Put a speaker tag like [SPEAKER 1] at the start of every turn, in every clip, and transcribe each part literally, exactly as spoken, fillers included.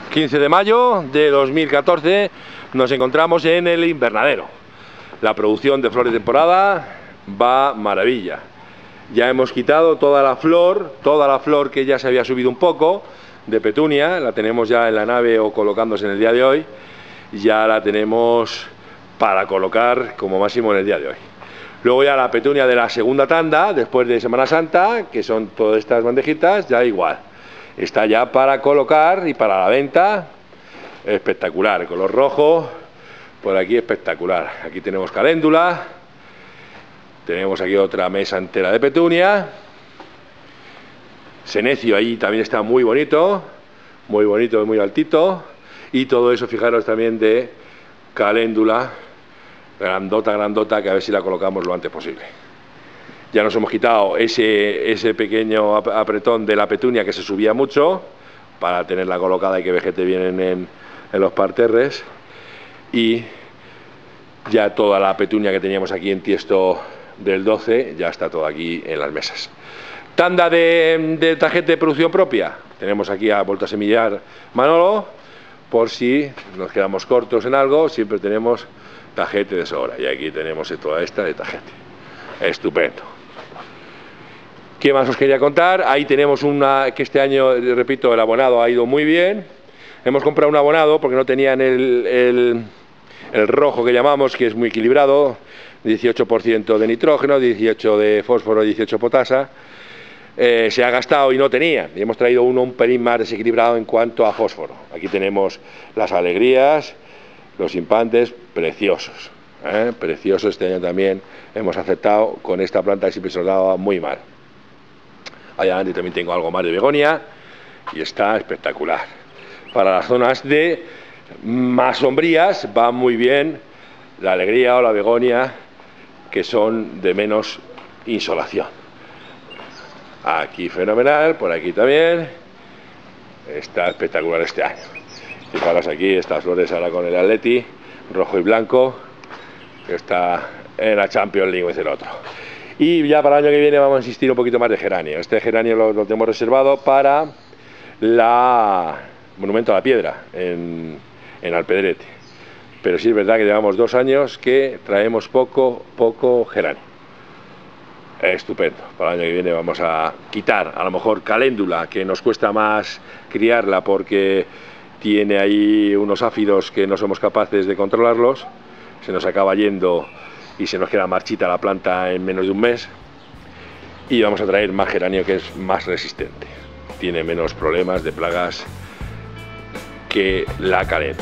[SPEAKER 1] quince de mayo de dos mil catorce nos encontramos en el invernadero. La producción de flores de temporada va maravilla. Ya hemos quitado toda la flor, toda la flor que ya se había subido un poco de petunia, la tenemos ya en la nave o colocándose en el día de hoy. Ya la tenemos para colocar como máximo en el día de hoy. Luego ya la petunia de la segunda tanda, después de Semana Santa, que son todas estas bandejitas, ya igual. Está ya para colocar y para la venta. Espectacular, color rojo, por aquí espectacular. Aquí tenemos caléndula, tenemos aquí otra mesa entera de petunia. Senecio ahí también está muy bonito, muy bonito y muy altito. Y todo eso, fijaros, también de caléndula, grandota, grandota, que a ver si la colocamos lo antes posible. Ya nos hemos quitado ese, ese pequeño apretón de la petunia que se subía mucho, para tenerla colocada y que vegete bien en, en los parterres. Y ya toda la petunia que teníamos aquí en Tiesto del doce, ya está todo aquí en las mesas. Tanda de, de tarjeta de producción propia. Tenemos aquí a Vuelta a Semillar Manolo, por si nos quedamos cortos en algo, siempre tenemos tajete de sobra. Y aquí tenemos toda esta de tajete. Estupendo. ¿Qué más os quería contar? Ahí tenemos una que este año, repito, el abonado ha ido muy bien. Hemos comprado un abonado porque no tenían el, el, el rojo que llamamos, que es muy equilibrado, dieciocho por ciento de nitrógeno, dieciocho de fósforo, dieciocho potasa. Eh, se ha gastado y no tenía, y hemos traído uno un pelín más desequilibrado en cuanto a fósforo. Aquí tenemos las alegrías, los impantes, preciosos, ¿eh? Preciosos. Este año también hemos aceptado con esta planta que siempre se nos daba muy mal. Allá adelante también tengo algo más de begonia y está espectacular. Para las zonas de más sombrías va muy bien la alegría o la begonia, que son de menos insolación. Aquí fenomenal, por aquí también. Está espectacular este año. Fijaros aquí estas flores ahora con el Atleti, rojo y blanco, que está en la Champions League, dice el otro. Y ya para el año que viene vamos a insistir un poquito más de geranio. Este geranio lo, lo tenemos reservado para la Monumento a la Piedra en, en Alpedrete. Pero sí es verdad que llevamos dos años que traemos poco, poco geranio. Estupendo. Para el año que viene vamos a quitar a lo mejor caléndula, que nos cuesta más criarla porque tiene ahí unos áfidos que no somos capaces de controlarlos. Se nos acaba yendo y se nos queda marchita la planta en menos de un mes. Y vamos a traer más geranio, que es más resistente, tiene menos problemas de plagas que la caléndula.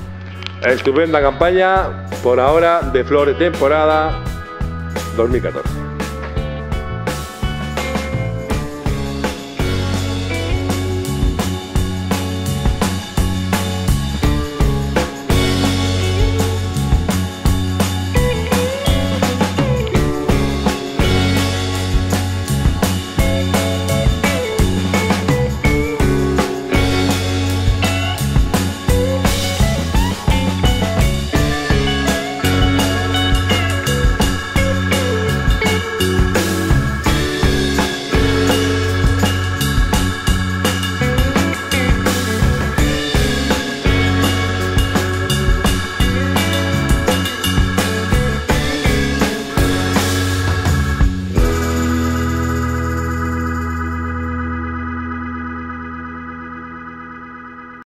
[SPEAKER 1] Estupenda campaña por ahora de flor de temporada dos mil catorce.